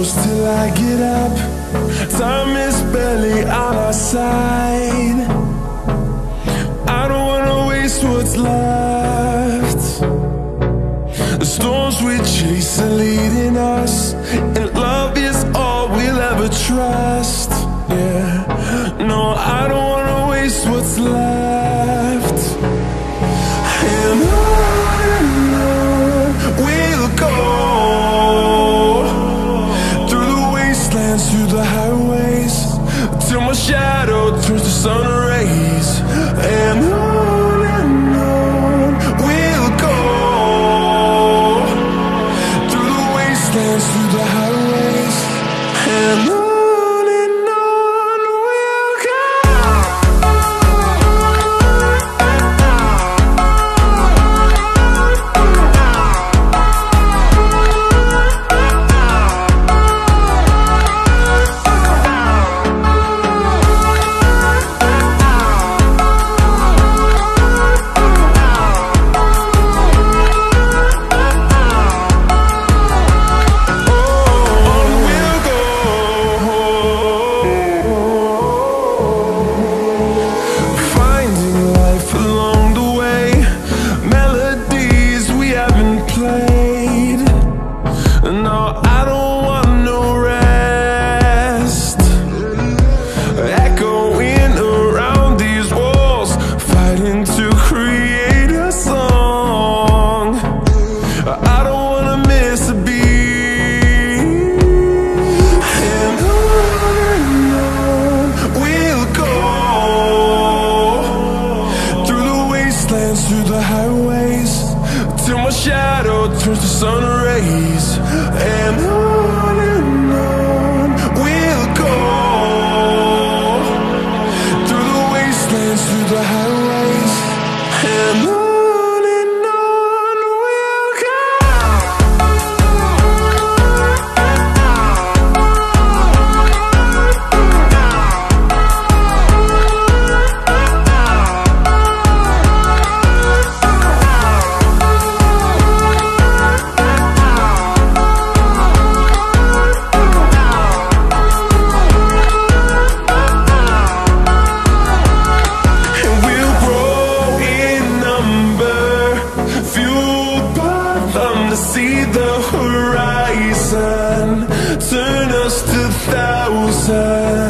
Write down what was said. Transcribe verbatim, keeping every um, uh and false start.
close till I get up. Time is barely on our side. I don't wanna waste what's left. The storms we chase are leading us, and love is all we'll ever trust. Yeah, no, I don't wanna waste what's left. And on and on we'll go, through the wastelands, through the highways, till my shadow turns to sun rays. And on and on we'll go, through the wastelands, through the highways, and on. No, I don't want no rest, echoing around these walls, fighting to create a song. I don't wanna miss a beat. And on and on we'll go, through the wastelands, through the highways, till my shadow turns to sun rays. And on and on we'll go, through the wastelands, through the highways, and on. See the horizon turn us to thousands.